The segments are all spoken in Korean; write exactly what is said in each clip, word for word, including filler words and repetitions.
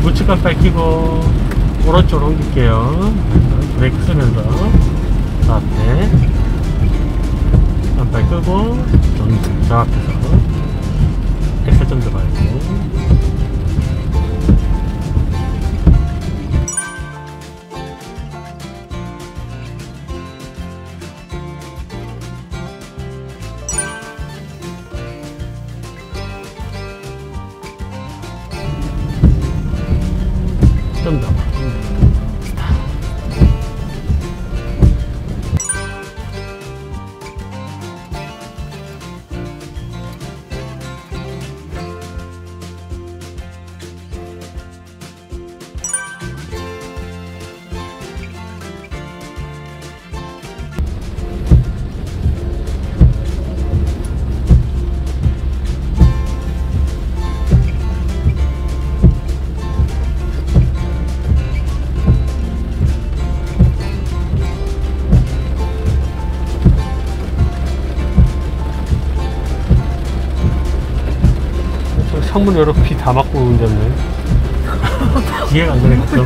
우측각 뺏기고 오른쪽으로 옮길게요. 브레이크 쓰면서 자, 앞에 왼발 끄고 좀 저 앞에서 엑셀 좀 더 밟고 좀 더. 창문 열어 비 다 맞고 운전네. 이해가 안 되네, 가끔.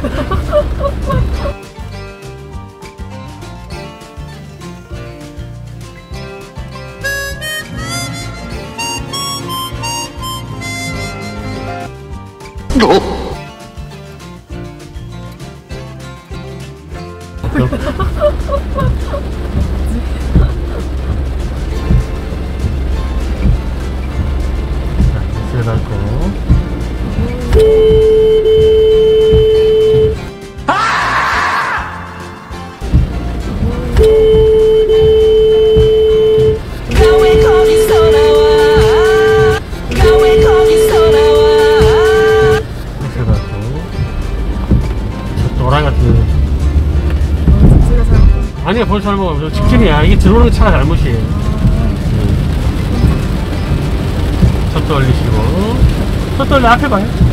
밟고 노란 같은 아니야 벌써 잘못 직진이야. 이게 들어오는 차가 잘못이에요. 첫 돌리시고 첫 돌리 앞에 봐요.